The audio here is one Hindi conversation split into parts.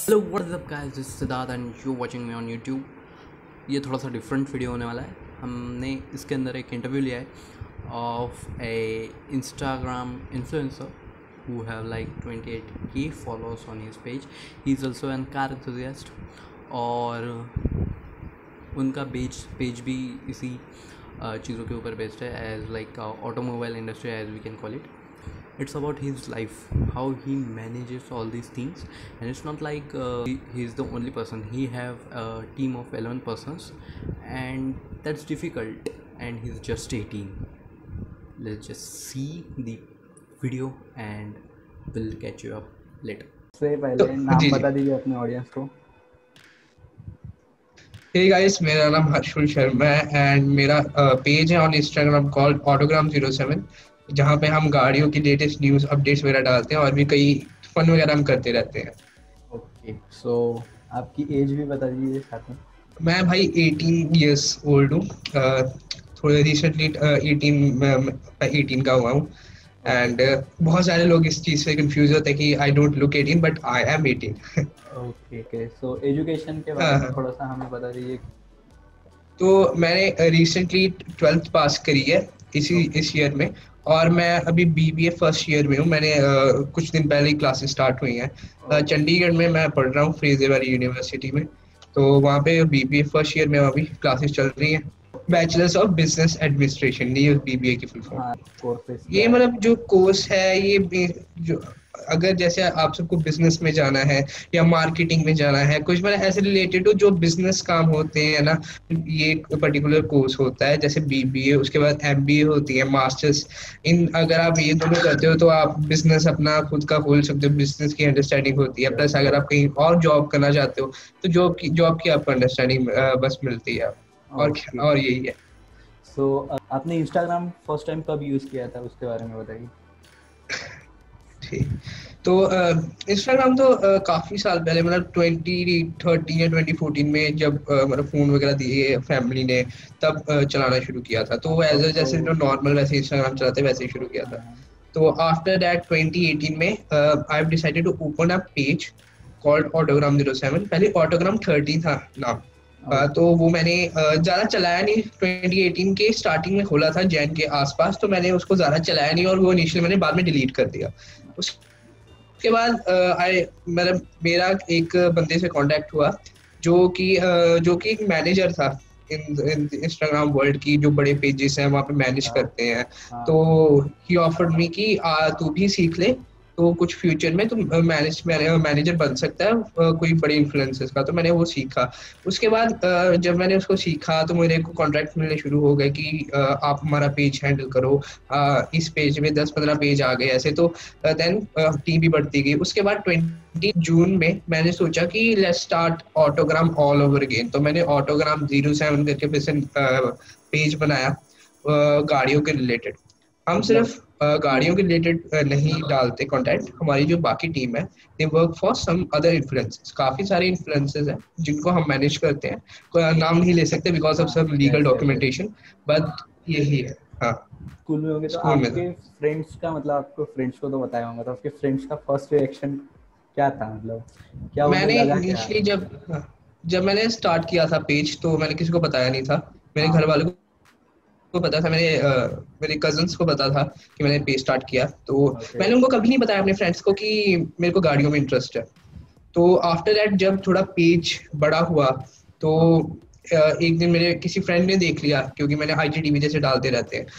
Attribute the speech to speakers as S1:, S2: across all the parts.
S1: Hello what's up guys, this is Siddharth and you watching me on YouTube. ये थोड़ा सा डिफरेंट वीडियो होने वाला है। हमने इसके अंदर एक इंटरव्यू लिया है of a Instagram influencer who have like 28K followers on his page. He is also an car enthusiast और उनका पेज भी इसी चीज़ों के ऊपर बेस्ड है as like automobile industry as we can call it. It's about his life, how he manages all these things, and it's not like he's the only person. He have a team of 11 persons, and that's difficult, and he's just 18. Let's just see the video and we'll catch you up later.
S2: से पहले नाम बता दीजिए अपने ऑडियंस को.
S3: Hey guys, मेरा नाम हर्षुल शर्मा है एंड मेरा पेज है ऑन इंस्टाग्राम कॉल्ड autogram07 जहाँ पे हम गाड़ियों की लेटेस्ट न्यूज़ अपडेट्स वगैरह डालते हैं और भी कई फन वगैरह हम करते रहते हैं.
S2: ओके, सो आपकी एज भी बता दीजिए साथ में.
S3: मैं भाई 18 years old हूँ. थोड़ा रिसेंटली 18 का हुआ हूँ एंड बहुत सारे लोग इस चीज़ से कंफ्यूज होते हैं कि I don't look 18 but I am 18.
S2: Okay, so education के बारे में थोड़ा सा हमें बता दीजिए.
S3: तो मैंने रिसेंटली 12th पास करी है इस ईयर में और मैं अभी BBA फर्स्ट ईयर में हूँ. मैंने कुछ दिन पहले ही क्लासेस स्टार्ट हुई हैं. चंडीगढ़ में मैं पढ़ रहा हूँ फ्रेजर वाली यूनिवर्सिटी में. तो वहाँ पे BBA फर्स्ट ईयर में अभी क्लासेस चल रही हैं. बैचलर्स ऑफ बिजनेस एडमिनिस्ट्रेशन, ये BBA की फुल फॉर्म. ये मतलब जो कोर्स है ये जो अगर जैसे आप सबको बिजनेस में जाना है या मार्केटिंग में जाना है, कुछ मतलब ऐसे रिलेटेड हो जो बिजनेस काम होते हैं ना, ये पर्टिकुलर कोर्स होता है. जैसे BBA, उसके बाद MBA होती है, मास्टर्स. इन अगर आप ये दोनों करते हो तो आप बिजनेस अपना खुद का खोल सकते हो. बिजनेस की अंडरस्टैंडिंग होती है. प्लस अगर आप कहीं और जॉब करना चाहते हो तो जॉब की आपको अंडरस्टैंडिंग बस मिलती है. और यही है.
S2: सो आपने इंस्टाग्राम फर्स्ट टाइम कब यूज किया था उसके बारे में बताइए.
S3: तो इंस्टाग्राम तो काफ़ी साल पहले मतलब 2013 या 2014 में जब मतलब फ़ोन वगैरह दिए फैमिली ने तब चलाना शुरू किया था. तो जैसे जो नॉर्मल वैसे इंस्टाग्राम चलाते वैसे ही शुरू किया था. तो आफ्टर दैट 2018 में I have decided to open a page called autogram07. पहले autogram30 था नाम. तो वो मैंने ज़्यादा चलाया नहीं. 2018 के स्टार्टिंग में खोला था जैन के आसपास, तो मैंने उसको ज़्यादा चलाया नहीं और वो इनिशियली मैंने बाद में डिलीट कर दिया. उसके बाद मेरा एक बंदे से कांटेक्ट हुआ जो कि एक मैनेजर था इन इंस्टाग्राम वर्ल्ड की जो बड़े पेजेस हैं वहाँ पे मैनेज करते हैं. तो ही ऑफर्ड मी कि तू भी सीख ले तो कुछ फ्यूचर में तुम मैनेजर बन सकता है कोई बड़े इन्फ्लुएंसर्स का. तो मैंने वो सीखा. उसके बाद जब मैंने उसको सीखा तो मेरे को कॉन्ट्रैक्ट मिलने शुरू हो गए कि आप हमारा पेज हैंडल करो. इस पेज में 10-15 पेज आ गए ऐसे. तो देन टीम भी बढ़ती गई. उसके बाद 20 जून में मैंने सोचा कि let's start autogram all over again. तो मैंने autogram07 करके फिर से पेज बनाया गाड़ियों के रिलेटेड. हम सिर्फ गाड़ियों के रिलेटेड नहीं डालते कंटेंट. हमारी जो बाकी टीम है they work for some other influencers. काफी सारे इन्फ्लुएंसर्स हैं जिनको हम मैनेज करते हैं. कोई नाम नहीं ले सकते because of some legal documentation, but यही है. हाँ,
S2: स्कूल में होंगे तो आपके फ्रेंड्स का मतलब आपको फ्रेंड्स को तो बताया होगा, तो आपके फ्रेंड्स का फर्स्ट रिएक्शन क्या था? मतलब क्या
S3: मैंने इनिशियली जब मैंने स्टार्ट किया था पेज तो मैंने किसी को बताया नहीं था. मेरे घर वालों को पता था, मेरे कजन्स को पता था कि मैंने पेज स्टार्ट किया. तो मैंने उनको कभी नहीं बताया अपने फ्रेंड्स को कि मेरे को गाड़ियों में इंटरेस्ट है. तो आफ्टर दैट जब थोड़ा पेज बड़ा हुआ तो एक दिन मेरे किसी फ्रेंड ने देख लिया क्योंकि मैंने IGTV जैसे डालते रहते हैं.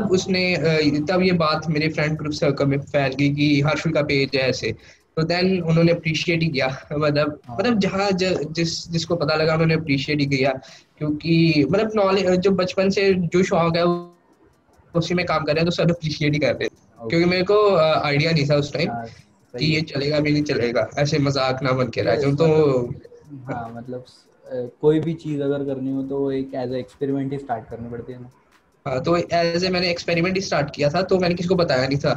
S3: तब ये बात मेरे फ्रेंड ग्रुप सर्कल में फैल गई कि हर्षुल का पेज है ऐसे. तो देन उन्होंने अप्रिशिएट ही किया. मतलब जहाँ जिसको पता लगा उन्होंने अप्रिशिएट ही किया क्योंकि मतलब नॉलेज जो बचपन से जो शौक है उसी में काम कर रहे हैं तो सब अप्रिशिएट ही कर रहे हैं. क्योंकि मेरे को आइडिया नहीं था उस टाइम कि ये चलेगा भी नहीं चलेगा, ऐसे मजाक ना बन के रह जाऊं. तो
S2: हाँ, मतलब कोई भी चीज अगर करनी हो तो एक एज ए एक्सपेरिमेंट ही स्टार्ट करनी पड़ती है ना.
S3: हाँ, तो एज ए मैंने एक्सपेरिमेंट ही स्टार्ट किया था. तो मैंने किसी को बताया नहीं था.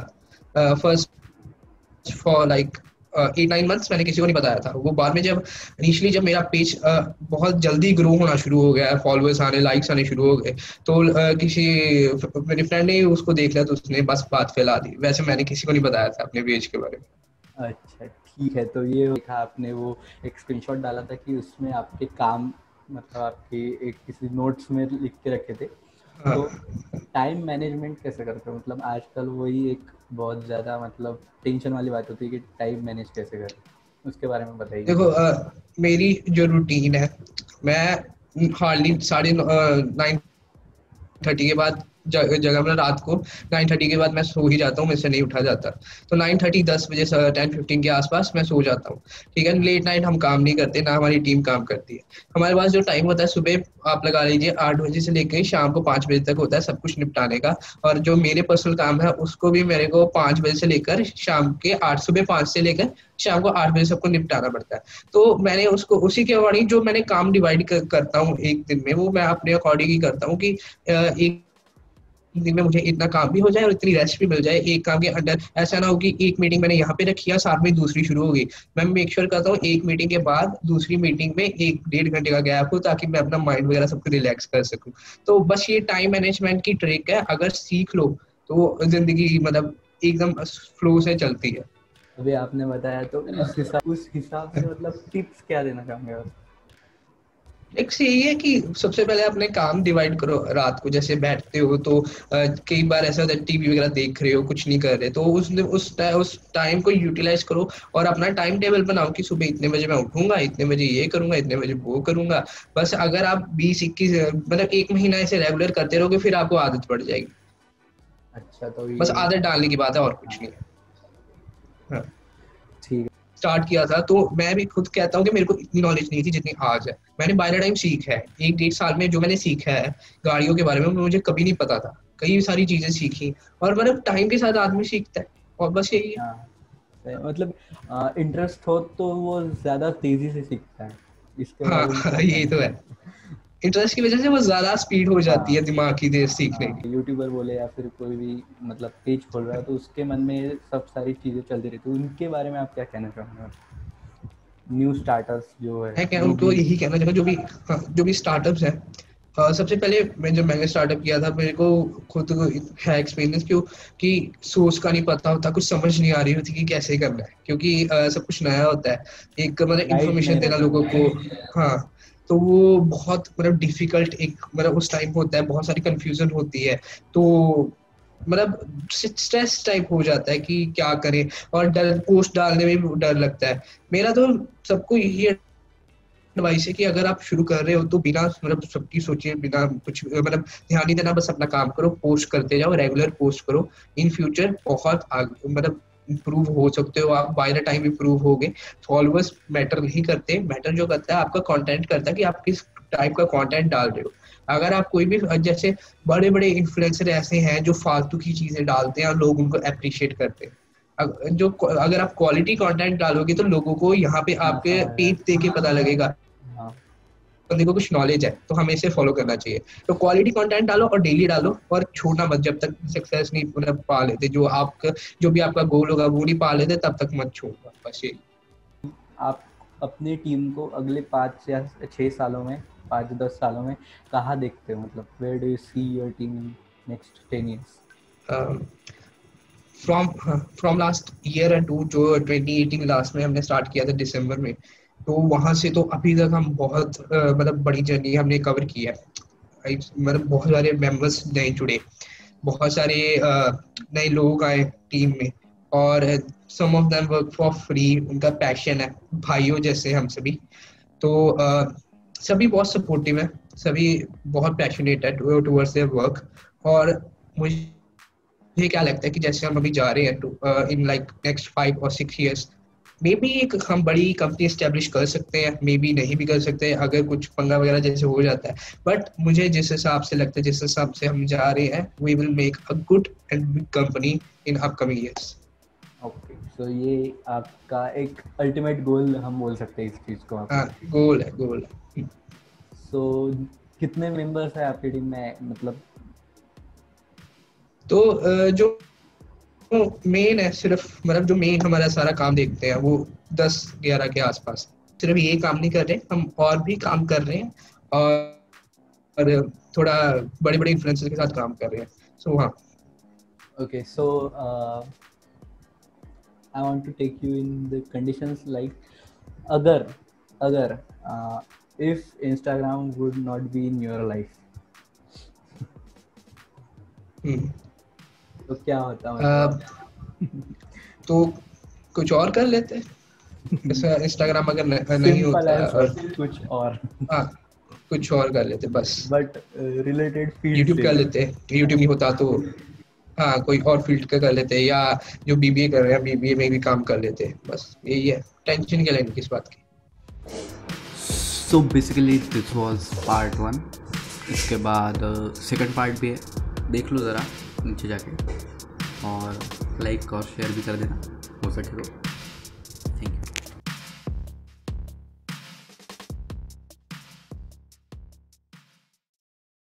S3: फर्स्ट फॉर लाइक 8-9 मंथ्स मैंने किसी को नहीं बताया था. वो बाद में जब इनिशियली जब मेरा पेज बहुत जल्दी ग्रो होना शुरू हो गया, फॉलोअर्स आने, लाइक्स आने शुरू हो गए, तो किसी मेरे फ्रेंड ने उसको देख लिया तो उसने बस बात फैला दी. वैसे मैंने किसी को नहीं बताया था अपने पेज के बारे में.
S2: अच्छा ठीक है, तो ये देखा आपने वो एक स्क्रीनशॉट डाला था कि उसमें आपके काम मतलब आपके एक किसी नोट्स में लिख के रखे थे,
S3: हाँ।
S2: तो टाइम मैनेजमेंट कैसे करते हो? मतलब आजकल वही एक बहुत ज़्यादा मतलब टेंशन वाली बात होती है कि टाइम मैनेज कैसे करें, उसके बारे में बताइए।
S3: देखो मेरी जो रूटीन है, मैं हार्डली 9:30 के बाद जगह मतलब रात को 9:30 के बाद मैं सो ही जाता हूँ, मुझसे नहीं उठा जाता। तो 9:30 10 बजे 10:15 के आसपास मैं सो जाता हूँ। ठीक है, लेट नाइट हम काम नहीं करते, ना हमारी टीम काम करती है। हमारे पास जो टाइम होता है सुबह आप लगा लीजिए 8 बजे से लेकर शाम को 5 बजे तक होता है सब कुछ निपटाने का। और जो मेरे पर्सनल काम है उसको भी मेरे को 5 बजे से लेकर शाम के 8 सुबह 5 से लेकर शाम को 8 बजे सबको निपटाना पड़ता है। तो मैंने उसको उसी के अकॉर्डिंग जो मैंने काम डिवाइड करता हूँ एक दिन में, वो मैं अपने अकॉर्डिंग ही करता हूँ कि एक दिन में मुझे इतना काम भी हो जाए और इतनी रेस्ट भी मिल जाए। एक काम के अंडर ऐसा ना हो कि एक मीटिंग मैंने यहाँ पे रखी है साथ में दूसरी शुरू हो गई। मैं मेक श्योर करता हूँ एक मीटिंग के बाद दूसरी मीटिंग में 1-1.5 घंटे का गैप हो, ताकि मैं अपना माइंड वगैरह सबको रिलैक्स कर सकूँ। तो बस ये टाइम मैनेजमेंट की ट्रिक है, अगर सीख लो तो जिंदगी मतलब एकदम फ्लो से चलती है।
S2: अभी आपने बताया, तो उस हिसाब से मतलब टिप्स क्या देना चाहोगे आप?
S3: एक से यही है कि सबसे पहले अपने काम डिवाइड करो। रात को जैसे बैठते हो तो कई बार ऐसा होता है टीवी वगैरह देख रहे हो, कुछ नहीं कर रहे, तो उस टाइम को यूटिलाइज करो और अपना टाइम टेबल बनाओ कि सुबह इतने बजे मैं उठूंगा, इतने बजे ये करूंगा, इतने बजे वो करूंगा। बस अगर आप 20-21 मतलब 1 महीना ऐसे रेगुलर करते रहोगे फिर आपको आदत पड़ जाएगी।
S2: अच्छा, तो
S3: बस
S2: ये
S3: आदत डालने की बात है और
S2: हाँ,
S3: कुछ नहीं है। हाँ।
S2: ठीक है।
S3: स्टार्ट किया था तो मैं भी खुद कहता हूँ कि मेरे को इतनी नॉलेज नहीं थी जितनी आज है। मैंने बाय द टाइम सीखा है, 1-1.5 साल में जो मैंने सीखा है गाड़ियों के बारे में मुझे कभी नहीं पता था। कई सारी चीजें सीखी और मतलब टाइम के साथ आदमी सीखता है और बस यही है।
S2: हाँ, मतलब इंटरेस्ट हो तो वो ज़्यादा तेज़ी से सीखता है, इसके
S3: हाँ
S2: बारे में क्या
S3: यही
S2: कहना
S3: तो है,
S2: चाहिए?
S3: इंटरेस्ट की वजह से वो ज्यादा स्पीड हो जाती है
S2: हाँ
S3: दिमाग की देर सीखने
S2: हाँ,
S3: की।
S2: यूट्यूबर बोले या फिर कोई भी मतलब पेज खोल रहा है तो उसके मन में सब सारी चीज़ें चलती रहती है, उनके बारे में आप क्या कहना चाहोगे? न्यू स्टार्टर्स जो है,
S3: मैं क्या
S2: जो
S3: उनको
S2: भी।
S3: यही कहना चाहूंगा जो भी, हाँ, जो भी स्टार्टअप्स हैं। सबसे पहले मैंने स्टार्टअप किया था, मेरे को खुद को है एक्सपीरियंस क्यों कि सोर्स का नहीं पता होता, कुछ समझ नहीं आ रही होती कि कैसे करना है, क्योंकि सब कुछ नया होता है। एक मतलब
S2: गाइड
S3: इन्फॉर्मेशन
S2: नहीं
S3: देना
S2: रहता
S3: लोगों को।
S2: कुछ।
S3: हाँ। तो वो बहुत मतलब डिफिकल्ट एक मतलब उस टाइम होता है, बहुत सारी कंफ्यूजन होती है। तो मतलब स्ट्रेस टाइप हो जाता है कि क्या करें, और डर पोस्ट डालने में भी डर लगता है। मेरा तो सबको यही एडवाइस है कि अगर आप शुरू कर रहे हो तो बिना मतलब सबकी सोचे बिना कुछ मतलब ध्यान नहीं देना, बस अपना काम करो, पोस्ट करते जाओ, रेगुलर पोस्ट करो। इन फ्यूचर बहुत आगे मतलब इम्प्रूव हो सकते हो आप, बाय द टाइम इम्प्रूव होगे। फॉलोअर्स मैटर नहीं करते, मैटर जो करता है आपका कंटेंट करता है कि आप किस टाइप का कंटेंट डाल रहे हो। अगर आप कोई भी जैसे बड़े बड़े इन्फ्लुएंसर ऐसे हैं जो फालतू की चीजें डालते हैं और लोग उनको अप्रिशिएट करते हैं। अगर आप क्वालिटी कंटेंट डालोगे तो लोगों को यहाँ पे
S2: हाँ,
S3: आपके
S2: समझ
S3: पेज
S2: गया।
S3: देख के पता लगेगा
S2: हाँ,
S3: बंदे को कुछ नॉलेज है, तो हमें इसे फॉलो करना चाहिए। तो क्वालिटी कंटेंट डालो और डेली डालो और छोड़ना मत जब तक सक्सेस नहीं मतलब पा लेते। जो भी आपका गोल होगा वो नहीं पा लेते तब तक मत छोड़ना, बस यही।
S2: आप अपनी टीम को अगले 5 या 6 सालों में, 5-10 सालों में कहाँ देखते हो? मतलब where do you see your team in next 10 years?
S3: From last year end to, जो 2018 लास्ट में हमने स्टार्ट किया था दिसंबर में, तो वहां से तो अभी तक हम बहुत मतलब बड़ी जर्नी हमने कवर की है। मतलब बहुत सारे मेंबर्स नए जुड़े, बहुत सारे नए लोग आए टीम में, और some of them work for free, उनका पैशन है भाइयों जैसे हम सभी। तो सभी बहुत सपोर्टिव है, सभी बहुत पैशनेट है टुवर्ड्स देयर वर्क। और मुझे क्या लगता है कि जैसे हम अभी जा रहे हैं इन लाइक नेक्स्ट 5 और 6 years, मे बी एक हम बड़ी कंपनी स्टेब्लिश कर सकते हैं, मे बी नहीं भी कर सकते अगर कुछ पंगा वगैरह जैसे हो जाता है। बट मुझे जिस हिसाब से लगता है, जिस हिसाब से हम जा रहे हैं, we will make a good and big company in upcoming years.
S2: Okay, so ये आपका एक अल्टीमेट गोल हम बोल सकते हैं इस चीज़ को
S3: हाँ,
S2: आपका।
S3: गोल है, गोल है।
S2: सो कितने मेंबर्स हैं आपकी टीम में मतलब?
S3: तो जो मेन है, सिर्फ मतलब जो मेन हमारा सारा काम देखते हैं वो 10-11 के आसपास। सिर्फ ये काम नहीं कर रहे, हम और भी काम कर रहे हैं, और थोड़ा बड़े बड़े इन्फ्लुएंसर के साथ काम कर रहे हैं। सो हाँ।
S2: Okay, so I want to take you in the conditions like अगर if Instagram would not be in your life, तो क्या होता मतलब?
S3: तो कुछ और कर लेते हैं। ऐसा इंस्टाग्राम अगर नहीं
S2: Simple
S3: होता
S2: answer, कुछ और।
S3: हाँ कुछ और कर लेते बस।
S2: But related field
S3: यूट्यूब
S2: से।
S3: कर लेते, यूट्यूब नहीं होता तो हाँ कोई और फील्ड का कर लेते, या जो बीबीए कर रहे हैं बीबीए में भी काम कर लेते, बस यही है। टेंशन क्या लेनी किस बात की।
S1: So basically this was part 1। इसके बाद सेकंड पार्ट भी है, देख लो ज़रा नीचे जाके, और लाइक और शेयर भी कर देना हो सके तो।